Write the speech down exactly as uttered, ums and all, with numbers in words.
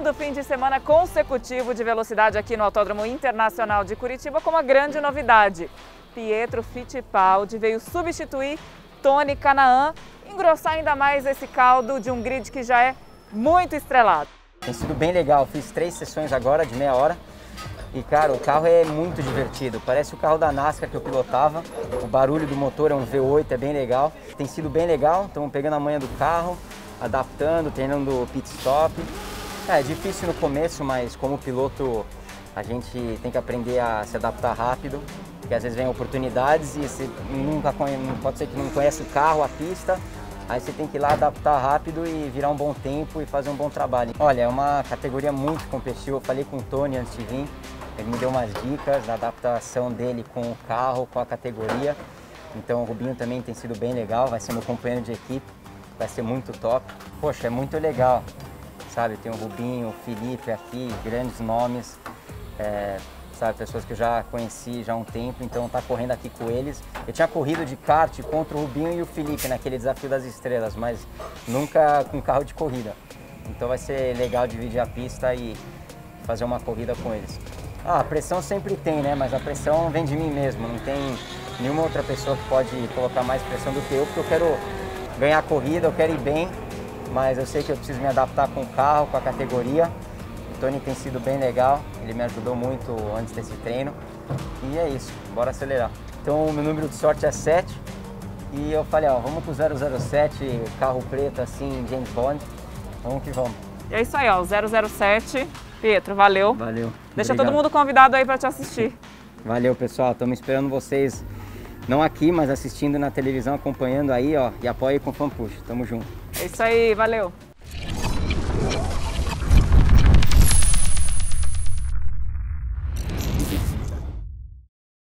segundo fim de semana consecutivo de velocidade aqui no Autódromo Internacional de Curitiba com uma grande novidade. Pietro Fittipaldi veio substituir Tony Kanaan, engrossar ainda mais esse caldo de um grid que já é muito estrelado. Tem sido bem legal, fiz três sessões agora de meia hora e, cara, o carro é muito divertido, parece o carro da NASCAR que eu pilotava, o barulho do motor é um V oito, é bem legal, tem sido bem legal, estamos pegando a manha do carro, adaptando, treinando pit stop. É, é difícil no começo, mas como piloto a gente tem que aprender a se adaptar rápido, porque às vezes vem oportunidades e você nunca conhece, pode ser que não conhece o carro, a pista, aí você tem que ir lá adaptar rápido e virar um bom tempo e fazer um bom trabalho. Olha, é uma categoria muito competitiva, eu falei com o Tony antes de vir, ele me deu umas dicas da adaptação dele com o carro, com a categoria, então o Rubinho também tem sido bem legal, vai ser meu companheiro de equipe, vai ser muito top. Poxa, é muito legal, sabe, tem o Rubinho, o Felipe aqui, grandes nomes, é, sabe, pessoas que eu já conheci já há um tempo, então tá correndo aqui com eles. Eu tinha corrido de kart contra o Rubinho e o Felipe naquele desafio das estrelas, mas nunca com carro de corrida. Então vai ser legal dividir a pista e fazer uma corrida com eles. Ah, a pressão sempre tem, né? Mas a pressão vem de mim mesmo, não tem nenhuma outra pessoa que pode colocar mais pressão do que eu, porque eu quero ganhar a corrida, eu quero ir bem, mas eu sei que eu preciso me adaptar com o carro, com a categoria. O Tony tem sido bem legal, ele me ajudou muito antes desse treino. E é isso, bora acelerar. Então o meu número de sorte é sete. E eu falei, ó, vamos pro zero zero sete, carro preto assim, James Bond. Vamos que vamos. E é isso aí, ó, o zero zero sete. Pietro, valeu. Valeu. Deixa Obrigado. todo mundo convidado aí para te assistir. Valeu, pessoal. Estamos esperando vocês, não aqui, mas assistindo na televisão, acompanhando aí, ó. E apoie com o Fan Push. Tamo junto. É isso aí, valeu.